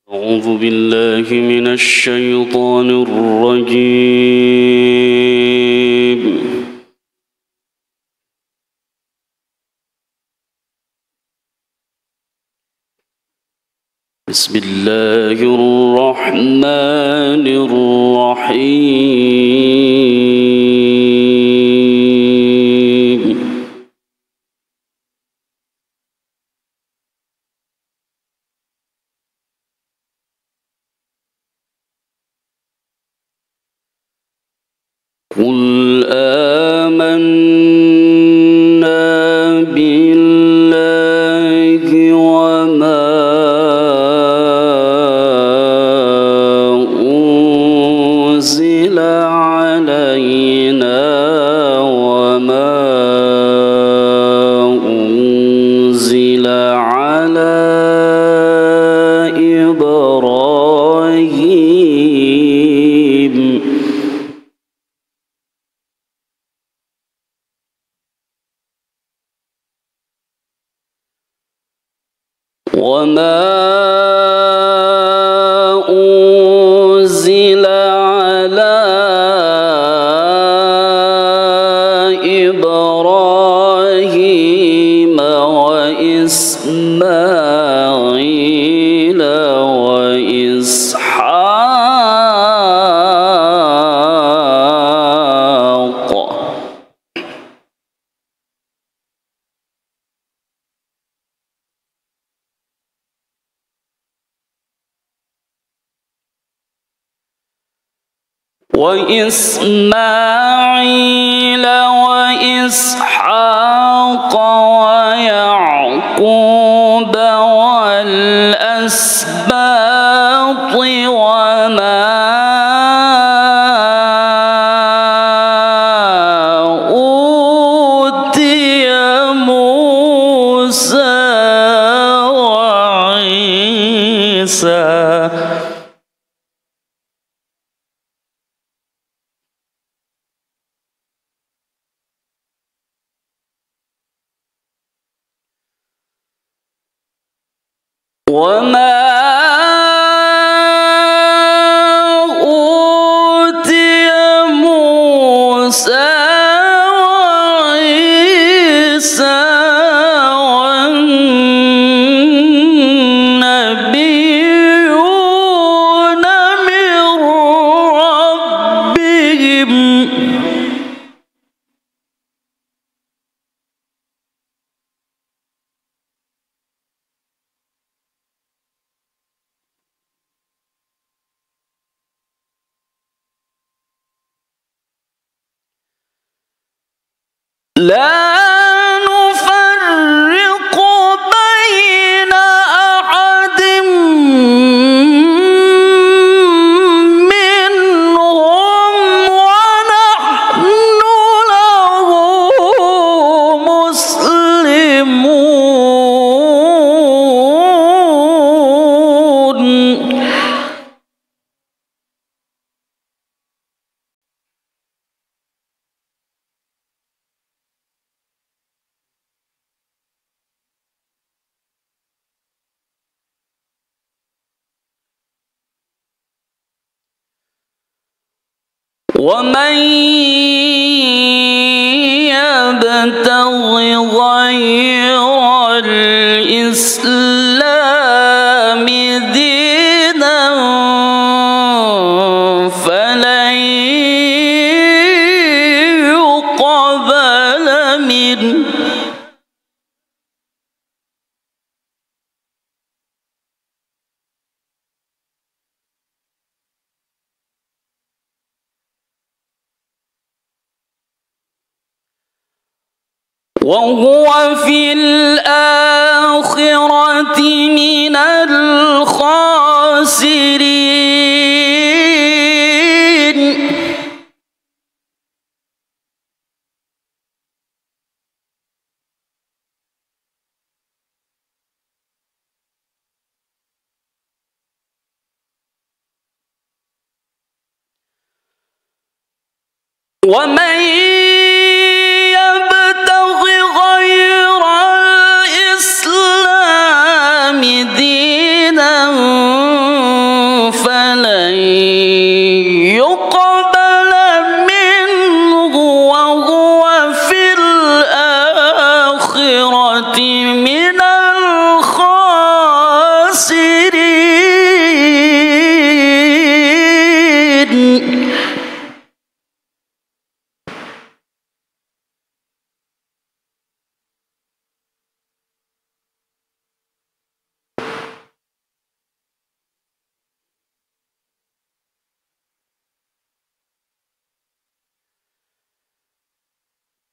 أعوذ بالله من الشيطان الرجيم. بسم الله الرحمن الرحيم. قل آمنا بالله وما أنزل علينا وما أنزل على إبراهيم وإسماعيل وإسحاق ويعقوب والأسباط وما أوتي موسى وعيسى والنبيون من ربهم لا نفرق بين أحد منهم ونحن له مسلمون. ومن يبتغ غير الإسلام دينا فلن يقبل منه وهو في الآخرة من الخاسرين. ومن يبتغ غير الإسلام دينا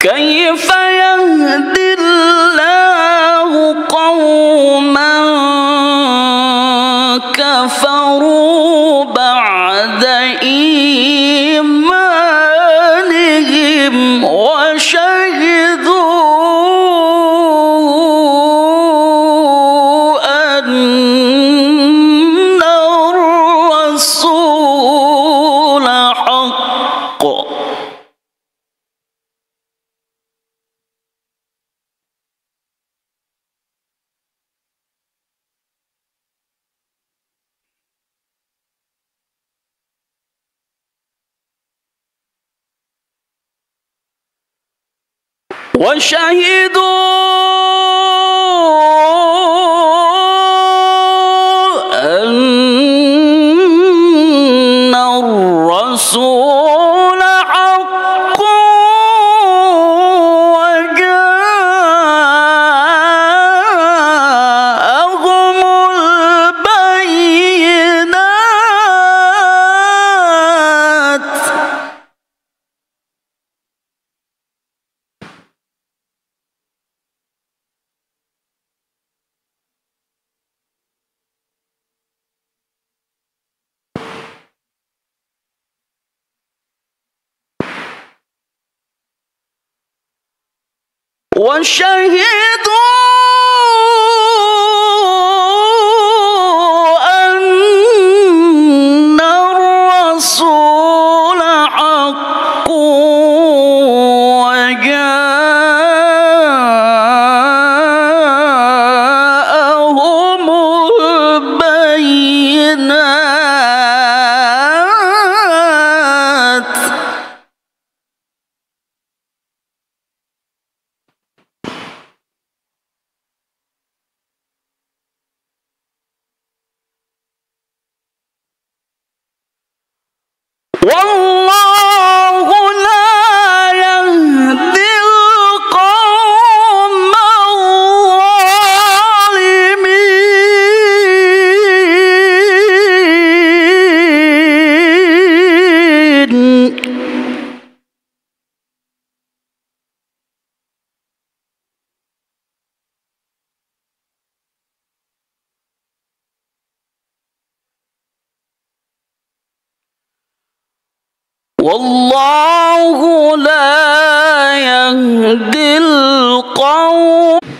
كيف يهدي الله قوما كفروا بعد إيمانهم وشهدوا أن الرسول حق. وشهدوا أن الرسول حق وجاءهم البينات. وشهدوا أن الرسول حق وجاءهم البينات. والله لا يهدي القوم الظالمين. والله لا يهدي القوم